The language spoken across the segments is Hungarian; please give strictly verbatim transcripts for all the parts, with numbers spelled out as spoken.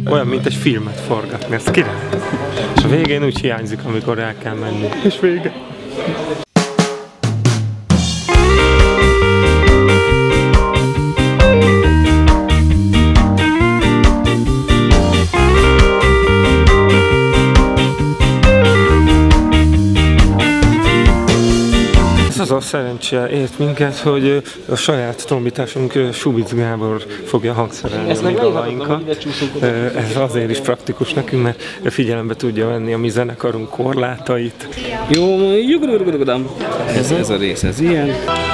Olyan, mint egy filmet forgatni, ezt király. És a végén úgy hiányzik, amikor el kell menni. És vége. Az a szerencse ért minket, hogy a saját trombitásunk Subic Gábor fogja hangszerelni a mi dalainkat. Ez azért is praktikus nekünk, mert figyelembe tudja venni a mi zenekarunk korlátait. Jó, jugurugurugudam. Ez, ez a rész, ez ilyen.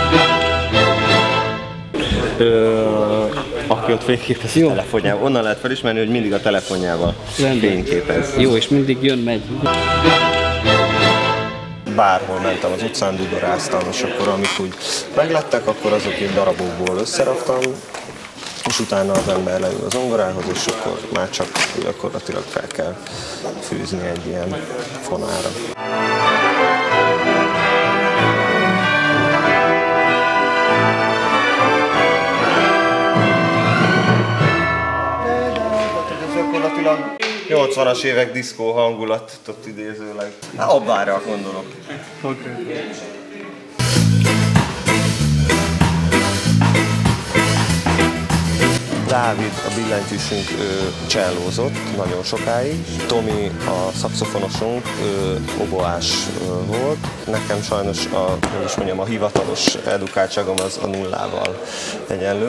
Ö, aki ott fényképez a telefonjával, onnan lehet felismerni, hogy mindig a telefonjával fényképez. Jó, és mindig jön, megy. Bárhol mentem az utcán, dudoráztam, és akkor amik úgy meglettek, akkor azok én darabokból összeraktam, és utána az ember leül az zongorához, és akkor már csak gyakorlatilag fel kell fűzni egy ilyen fonára. Gyakorlatilag nyolcvanas évek diszkó hangulatot idézőleg. Hát Abbára gondolok. Okay. Dávid, a billentyűsünk csellózott nagyon sokáig. Tomi, a szaxofonosunk, oboás volt. Nekem sajnos a, hogy is mondjam, a hivatalos edukáltságom az a nullával egyenlő.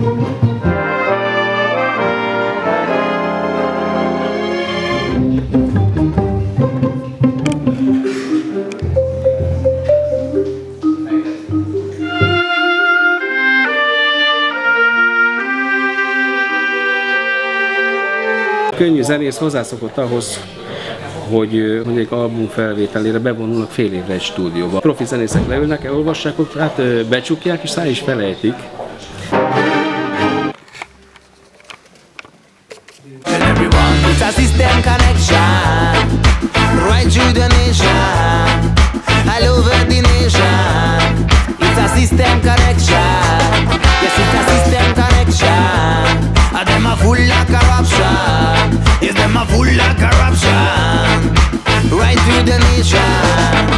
Könnyű zenész hozzászokott ahhoz, hogy, hogy egy album felvételére bevonulnak fél évre egy stúdióba. Profi zenészek leülnek, elolvassák, hát becsukják és száj is felejtik. Is them a full of corruption, right through the nation.